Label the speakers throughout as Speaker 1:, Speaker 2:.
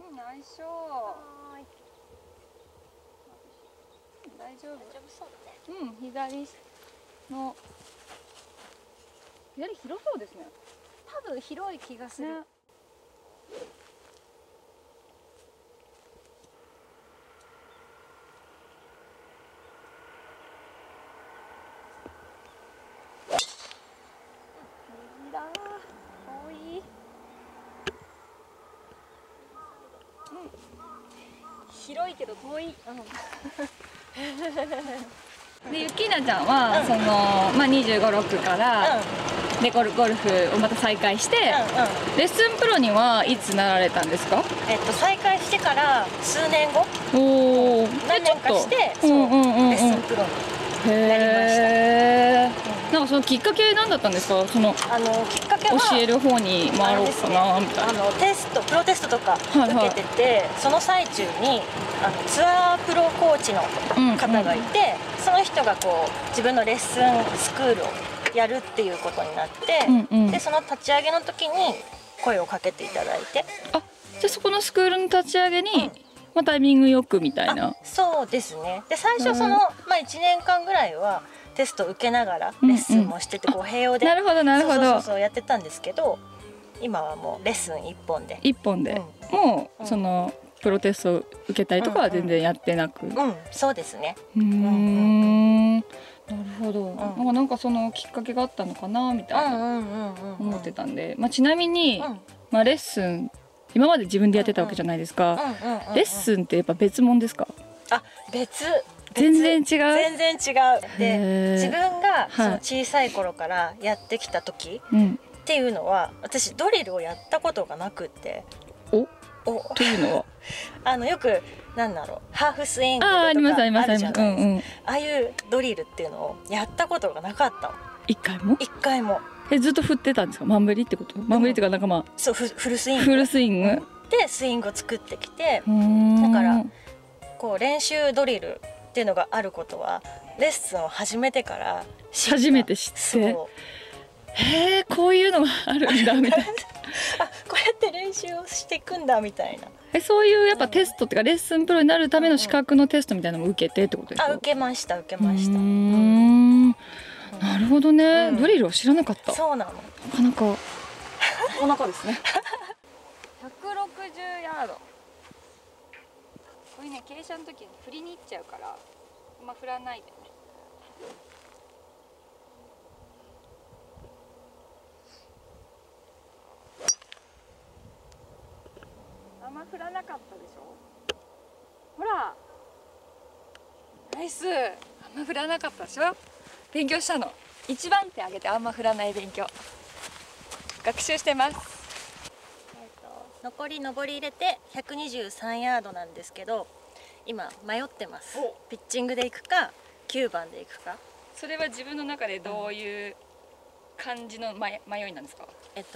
Speaker 1: 内緒。大丈夫。大丈夫そうね。左広そうですね。
Speaker 2: 多分広い気がする。
Speaker 1: 右だ。遠い。広いけど遠い。で、ゆきなちゃんは、25、6から、でゴルフをまた再開して、レッスンプロにはいつなられたんですか？
Speaker 2: 再開してから数年後、何年かして、レッスンプロになりました。
Speaker 1: なんかそのきっかけ何だったんですか？きっかけは教える方に回ろうかなみたいな。
Speaker 2: プロテストとか受けてて、その最中にツアープロコーチの方がいて、その人がこう自分のレッスンスクールをやるっていうことになって、でその立ち上げの時に声をかけていただいて、
Speaker 1: じゃあそこのスクールの立ち上げに、タイミングよくみたいな。
Speaker 2: そうですね。で最初1年間ぐらいはテスト受けながらレッスンもしてて、こう併用で
Speaker 1: なるほどなるほど、
Speaker 2: そうやってたんですけど、今はもうレッスン1本で
Speaker 1: もうそのプロテスト受けたりとかは全然やってなく。
Speaker 2: そうですね。
Speaker 1: なるほど。なんかそのきっかけがあったのかなみたいな思ってたんで、ちなみにレッスン今まで自分でやってたわけじゃないですか。レッスンってやっぱ別物ですか？全然違う。
Speaker 2: 全然違う。で自分がその小さい頃からやってきた時っていうのは、私ドリルをやったことがなくって。
Speaker 1: というの
Speaker 2: はよくなんだろう、ハーフスイングとかあるじゃないですか。ああいうドリルっていうのをやったことがなかったの。
Speaker 1: 一回も。ずっと振ってたんですか？マンブリってこと？マンブリっていうかなんか
Speaker 2: そう、フルスイング。
Speaker 1: フルスイング
Speaker 2: でスイングを作ってきて、だからこう練習ドリルっていうのがあることはレッスンを始めてから
Speaker 1: 初めて知って、こういうのがあるんだみたいな。
Speaker 2: こうやって練習をしていくんだみたいな。
Speaker 1: そういうやっぱテストっていうか、レッスンプロになるための資格のテストみたいなのも受けてってことですか？
Speaker 2: 受けました。
Speaker 1: なるほどね。ドリルを知らなかった。
Speaker 2: そうなの。
Speaker 1: なかなかですね。160ヤード。これね、傾斜の時に振りに行っちゃうから、振らないでね。あんま振らなかったでしょ。ほら、ナイス。あんま振らなかったでしょ。勉強したの。1番手あげて、あんま振らない勉強学習してます。
Speaker 2: 残り上り入れて123ヤードなんですけど、今迷ってます。ピッチングで行くか9番で行くか。
Speaker 1: それは自分の中でどういう感じの迷いなんですか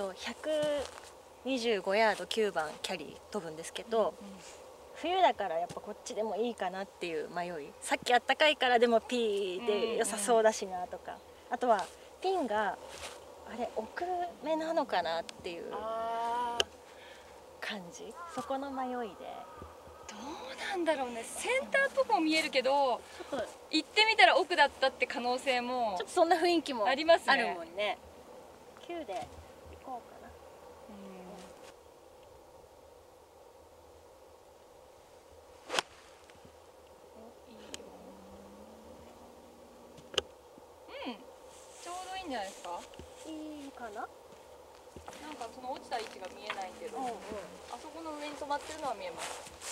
Speaker 2: ？125ヤード9番キャリー飛ぶんですけど、冬だからやっぱこっちでもいいかなっていう迷い。さっきあったかいからでも P で良さそうだしなとか、あとはピンがあれ奥めなのかなっていう感じ。そこの迷いで。
Speaker 1: どうなんだろうね。センターっぽくも見えるけど、行ってみたら奥だったって可能性も
Speaker 2: ちょっとそんな雰囲気も
Speaker 1: ありますね。
Speaker 2: あるもんね。9で行こうかな。
Speaker 1: ちょうどいいんじゃないですか？
Speaker 2: いいかな。
Speaker 1: なんかその落ちた位置が見えないけど、あそこの上に止まってるのは見えます。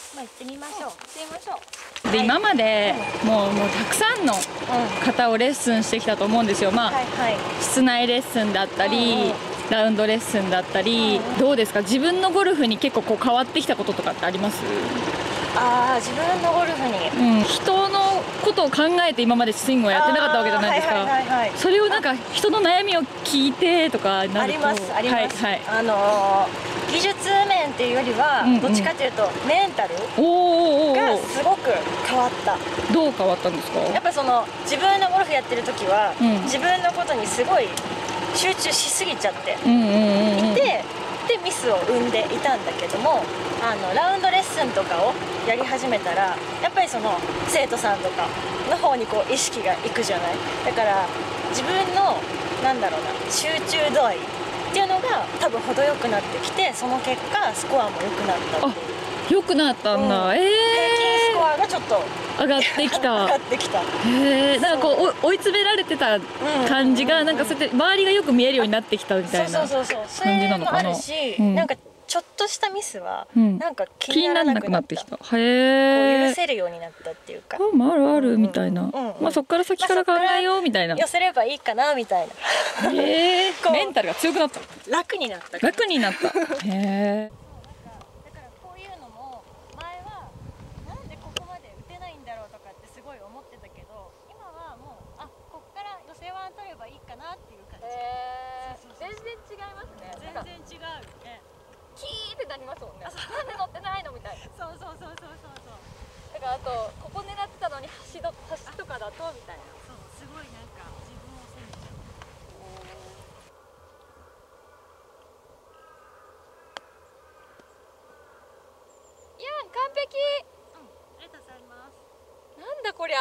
Speaker 2: 行ってみましょう。
Speaker 1: で、今までもうたくさんの方をレッスンしてきたと思うんですよ。室内レッスンだったり、ラウンドレッスンだったり、どうですか？自分のゴルフに結構こう変わってきたこととかってあります？
Speaker 2: 自分のゴルフに、
Speaker 1: 人のことを考えて今までスイングをやってなかったわけじゃないですか。それをなんか人の悩みを聞いてとかなると、
Speaker 2: あります。技術面っていうよりはどっちかというとメンタルがすごく変わった。
Speaker 1: どう変わったんですか？
Speaker 2: やっぱその自分のゴルフやってる時は、自分のことにすごい集中しすぎちゃっていて、 ってミスを生んでいたんだけども、ラウンドレッスンとかをやり始めたらやっぱりその生徒さんとかの方にこう意識がいくじゃない。だから自分のなんだろうな、集中度合いっていうのが多分程よくなってきて、その結果スコアも良くなったっていう。
Speaker 1: 良くなったんだ。
Speaker 2: 平均スコアがちょっと
Speaker 1: 上がってきた。
Speaker 2: 上がってきた。
Speaker 1: なんかこう追い詰められてた感じが、なんかそうやって周りがよく見えるようになってきたみたいな感じなのかな。
Speaker 2: あるし、なんかちょっとしたミスはなんか気にならなくなってきた。
Speaker 1: へえ。
Speaker 2: 許せるようになったっていうか。
Speaker 1: あるあるみたいな。まあそっから先から考えようみたいな。
Speaker 2: 寄せればいいかなみたいな。
Speaker 1: メンタルが強くなった。
Speaker 2: 楽になった。
Speaker 1: 楽になった。へえ。全然違いますね。
Speaker 2: 全然違うよね。
Speaker 1: キーってなりますもんね。なんで乗ってないのみたいな。
Speaker 2: そう。だ
Speaker 1: からあとここ狙ってたのに橋とかだとみたいな。
Speaker 2: そう、すごいなんか自分を責めちゃう。
Speaker 1: いやん、完璧。
Speaker 2: ありがとうございます。
Speaker 1: なんだこりゃ。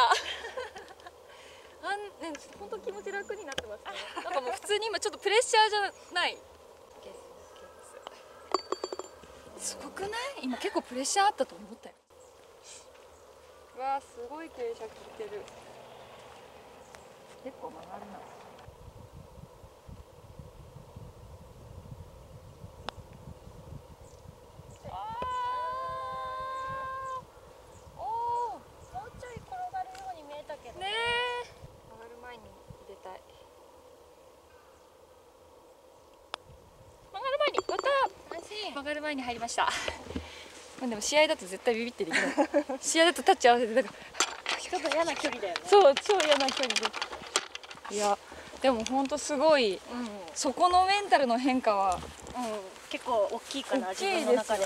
Speaker 1: 本当気持ち楽になってますね。なんかもう普通に今ちょっとプレッシャーじゃない。すごくない？今結構プレッシャーあったと思ったよ。うわー、すごい傾斜効いてる。結構曲がるな。曲がる前に入りました。まあでも試合だと絶対ビビってできない。試合だとタッチ合わせて、だから
Speaker 2: ちょっと嫌な距離だよね。
Speaker 1: そう、超嫌な距離で。いや、でも本当すごい、そこのメンタルの変化は、
Speaker 2: 結構大きいかな、自分の中で。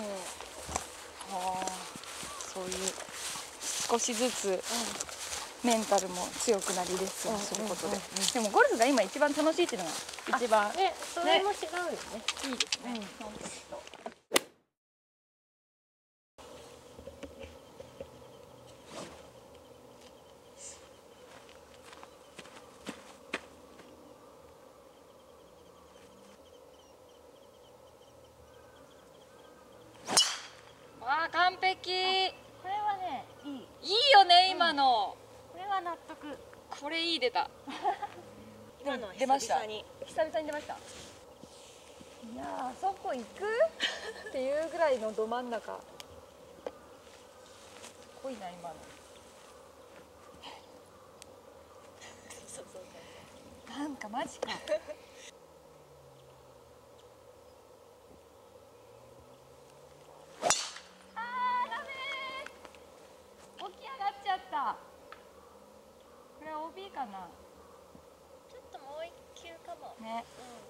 Speaker 1: そういう少しずつメンタルも強くなりレッスンすることで。でもゴルフが今一番楽しいっていうのが一番
Speaker 2: ね、それも違うよね。
Speaker 1: いいですね。完璧。
Speaker 2: これはね、いい
Speaker 1: よね、今の。
Speaker 2: これは納得。
Speaker 1: これいい、出た。
Speaker 2: 今の
Speaker 1: 出ました。
Speaker 2: 久々に
Speaker 1: 出ました。いやー、あそこ行くっていうぐらいのど真ん中。すごいな、今の。なんかマジか。これ OB かな。
Speaker 2: ちょっともう一球かも
Speaker 1: ね。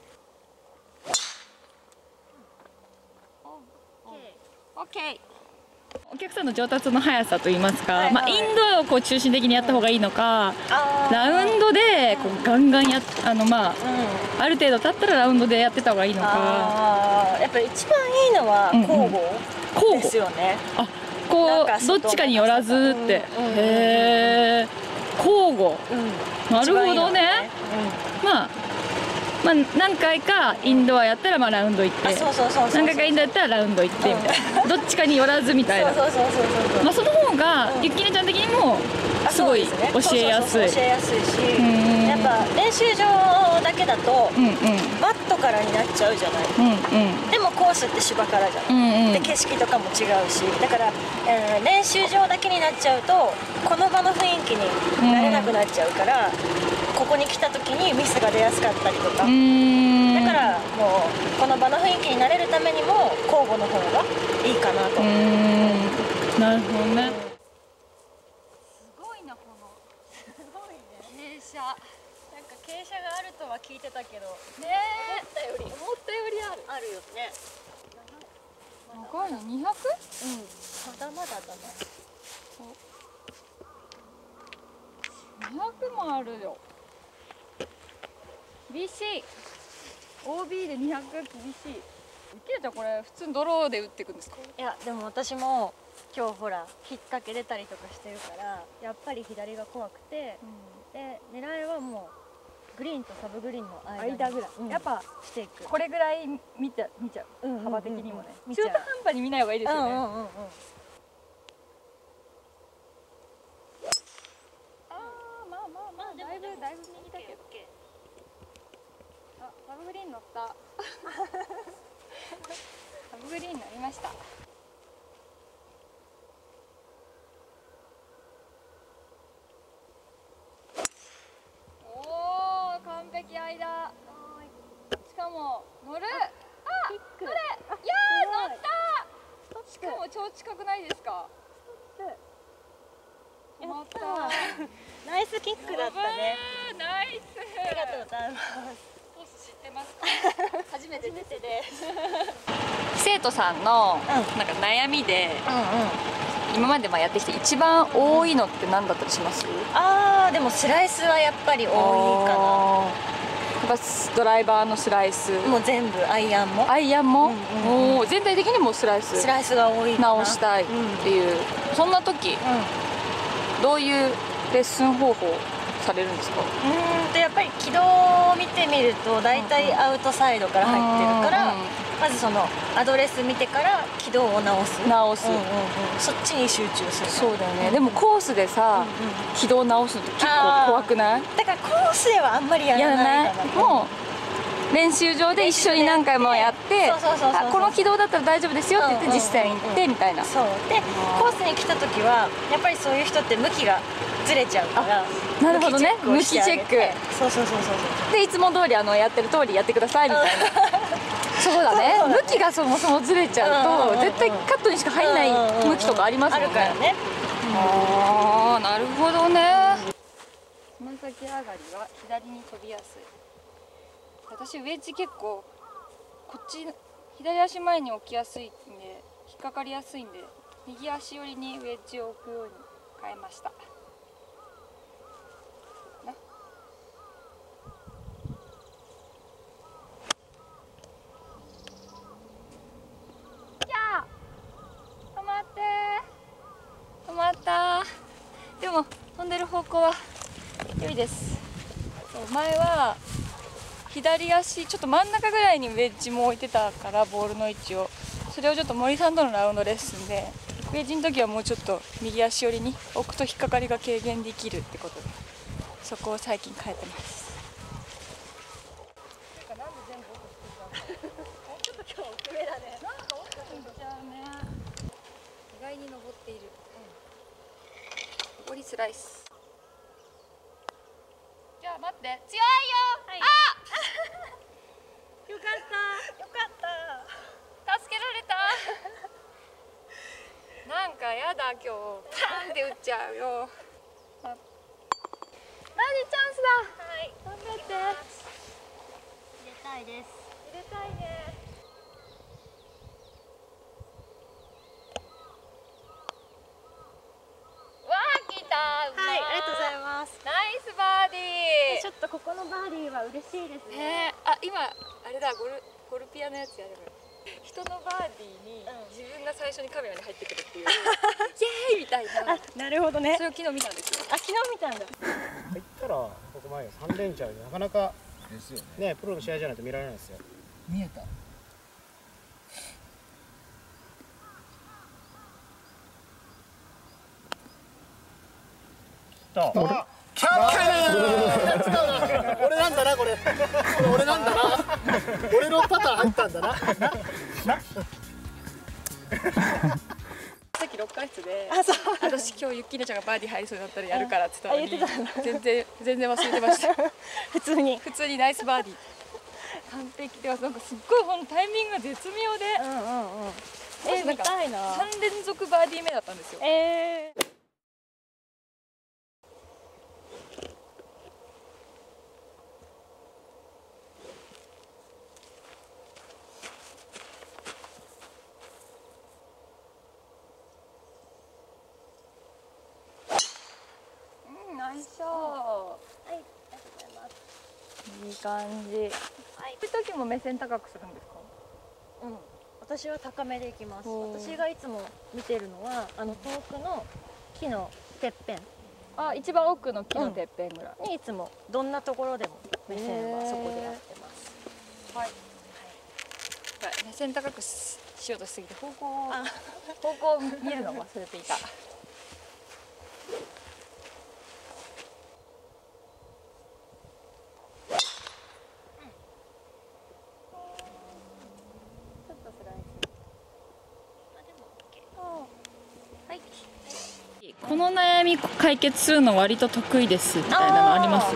Speaker 1: オッケー。お客さんの上達の速さといいますか、インドアをこう中心的にやった方がいいのか、ラウンドでこうガンガンある程度経ったらラウンドでやってた方がいいのか。
Speaker 2: やっぱり一番いいのは交互ですよね。
Speaker 1: こうどっちかによらずって。へえ。交互。なるほどね。まあ何回かインドアやったらラウンド行って、何回かインドアやったらラウンド行ってみたいな、どっちかによらずみたいな。その方がゆきねちゃん的にもすごい教えやすい。
Speaker 2: 教えやすいし、やっぱ練習場だけだとバットからになっちゃうじゃない。でもコースって芝からじゃない。で景色とかも違うし、だから練習場だけになっちゃうとこの場の雰囲気になれなくなっちゃうから、ここに来た時にミスが出やすかったりとか。だからもうこの場の雰囲気になれるためにも交互の方がいいかなと。
Speaker 1: なるほどね。すごいな、この傾斜。
Speaker 2: なんか傾斜があるとは聞いてたけど
Speaker 1: ね、思ったよりあるよね。長いの 200？
Speaker 2: まだまだだね。
Speaker 1: 200もあるよ。厳しい。OB で200厳しい。 きなちゃんこれ普通にドローで打っていくんですか？
Speaker 2: いやでも私も今日ほら引っ掛けれたりとかしてるからやっぱり左が怖くて、で狙いはもうグリーンとサブグリーンの間
Speaker 1: ぐらい、
Speaker 2: やっぱしていく。
Speaker 1: これぐらい見ちゃう、幅的にもね。中途半端に見ない方がいいですよね。だいぶ右だけど。あ、サブグリーン乗った。サブグリーンになりました。おお、完璧間。しかも乗る。あ、乗れ。いやー、乗った。しかも超近くないですか？
Speaker 2: やったー。ナイスキックだったね。
Speaker 1: ナイス。
Speaker 2: ありがとうございます。
Speaker 1: コース知ってますか？初めてです。生徒さんのなんか悩みで、今までやってきて一番多いのって何だったりします？
Speaker 2: ああ、でもスライスはやっぱり多いかな。
Speaker 1: やっぱドライバーのスライス。
Speaker 2: もう全部アイアンも。
Speaker 1: アイアンも。おお、全体的にもスライス。
Speaker 2: スライスが多いかな。
Speaker 1: 直したいっていう。そんな時。どういうレッスン方法されるんですか？
Speaker 2: やっぱり軌道を見てみると大体アウトサイドから入ってるから、まずそのアドレス見てから軌道を直す、そっちに集中する。
Speaker 1: そうだよね。でもコースでさ、軌道を直すのって結構怖くない？
Speaker 2: だからコースではあんまりやらないかな。も
Speaker 1: う練習場で一緒に何回もやって、この軌道だったら大丈夫ですよって言って実際に行ってみたいな。
Speaker 2: そうでコースに来た時はやっぱりそういう人って向きがずれちゃうから、
Speaker 1: なるほどね、向きチェック。
Speaker 2: そう
Speaker 1: でいつも通りやってる通りやってくださいみたいな。そうだね、向きがそもそもずれちゃうと絶対カットにしか入んない向きとかありますもんね。
Speaker 2: あるからね。
Speaker 1: ああ、なるほどね。つま先上がりは左に飛びやすい。私ウェッジ結構こっち左足前に置きやすいんで引っかかりやすいんで右足寄りにウェッジを置くように変えました。止まってー、止まったー。でも飛んでる方向は良いです。前は左足ちょっと真ん中ぐらいにウェッジも置いてたからボールの位置を、それをちょっと森さんとのラウンドレッスンでウェッジの時はもうちょっと右足寄りに置くと引っかかりが軽減できるってことでそこを最近変えてます。なんで全部奥してたの？
Speaker 2: ちょっと今日奥めだね。
Speaker 1: なんか奥に行っちゃうね。意外に登っている。ここにスライス。じゃあ待って、強いよ。あ
Speaker 2: よかったよかった。
Speaker 1: 助けられた。なんかやだ、今日パンって打っちゃうよ。バーディーチャンスだ。はい、頑張って。入
Speaker 2: れたいです。
Speaker 1: 入れたいね。わあ、来た。
Speaker 2: はい、ありがとうございます。
Speaker 1: ナイスバーディー。
Speaker 2: ちょっとここのバーディーは嬉しいですね。
Speaker 1: あ、今あれだ、ゴルピアのやつやるから。人のバーディーに自分が最初にカメラに入ってくるっていうイエーイみたいな。
Speaker 2: なるほどね。
Speaker 1: それを昨日見たんですよ。
Speaker 2: 昨日見たんだ。
Speaker 3: 入ったらここ前よ3連チャーでなかなかですよね、プロの試合じゃないと見られないですよ。
Speaker 4: 見えた。
Speaker 3: キャー俺なんだなこれ。俺なんだな。俺のパターン入ったんだな。
Speaker 1: さっきロッカー室で私今日ユッキーネちゃんがバーディー入りそうになったらやるからって言ったのに全然忘れてました。普通にナイスバーディー完璧で、なんかすっごいこのタイミングが絶妙で、
Speaker 2: 見たいな。
Speaker 1: 3連続バーディー目だったんですよ。ナイスショー。はい、ありがとうございます。いい感じ。はい。こういう時も目線高くするんですか？
Speaker 2: 私は高めでいきます。私がいつも見てるのは遠くの木のてっぺん、
Speaker 1: 一番奥の木のてっぺんぐらい
Speaker 2: にいつもどんなところでも目線はそこでやってます。
Speaker 1: はい、目線高くしようとしすぎて方向を見るのを忘れていた。この悩み解決するの割と得意ですみたいなのあります？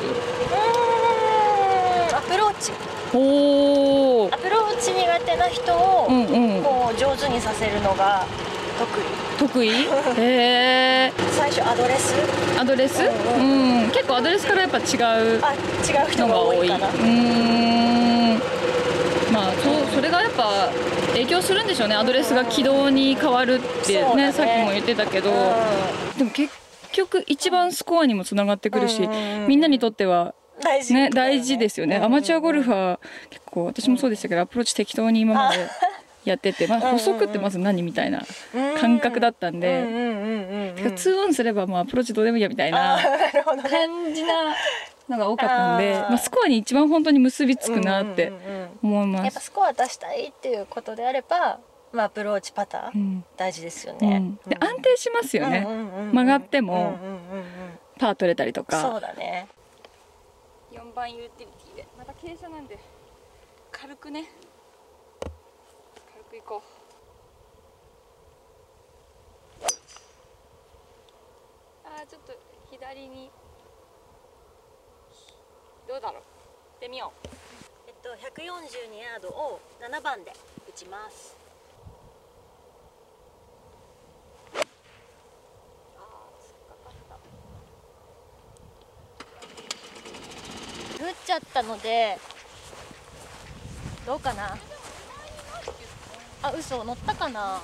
Speaker 2: アプローチ。
Speaker 1: おー。
Speaker 2: アプローチ苦手な人をこう上手にさせるのが得意。へえ。最初アドレス？
Speaker 1: 結構アドレスからやっぱ違う
Speaker 2: 人が多いかな。
Speaker 1: まあそれがやっぱ影響するんでしょうね。アドレスが軌道に変わるってね、さっきも言ってたけど、でも結局一番スコアにもつながってくるし、みんなにとってはね、大事ですよね。アマチュアゴルフは結構私もそうでしたけど、アプローチ適当に今までやってて、補足ってまず何みたいな感覚だったんで、2オンすればもうアプローチどうでもいいやみたいな感じなのが多かったんで、スコアに一番本当に結びつくなって思います。
Speaker 2: やっぱスコア出したいっていうことであれば、アプローチパター大事ですよね。
Speaker 1: で安定しますよね。曲がってもパー取れたりとか。
Speaker 2: そうだね。
Speaker 1: 4番ユーティリティでまた傾斜なんで軽くね、軽くいこう。ちょっと左にどうだろう、行ってみよう。
Speaker 2: 142ヤードを7番で打ちます。打っちゃったのでどうかな。嘘、乗ったかな。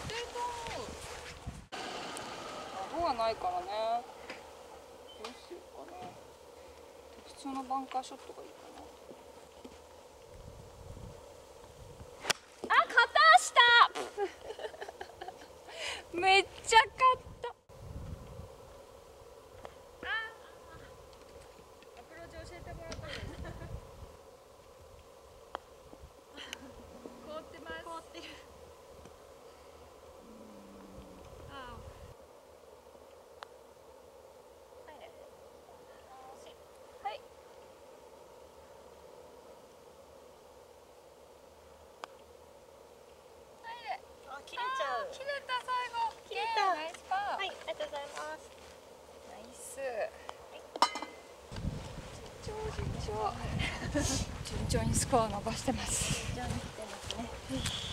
Speaker 1: 顎がないからね。どうしようかな。普通のバンカーショットがいいかな。片下めっちゃ勝った。アプローチ教えてもらったんです。凍ってます。凍ってる。
Speaker 2: 切れちゃう。
Speaker 1: 切れた、最後。
Speaker 2: 切れた。
Speaker 1: ナイスパー。
Speaker 2: はい、ありがとうございます。
Speaker 1: ナイス。順調にスコアを伸ばしてます。
Speaker 2: 順調に来てますね。